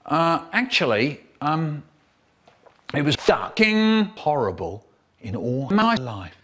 Actually, it was fucking horrible in all my life.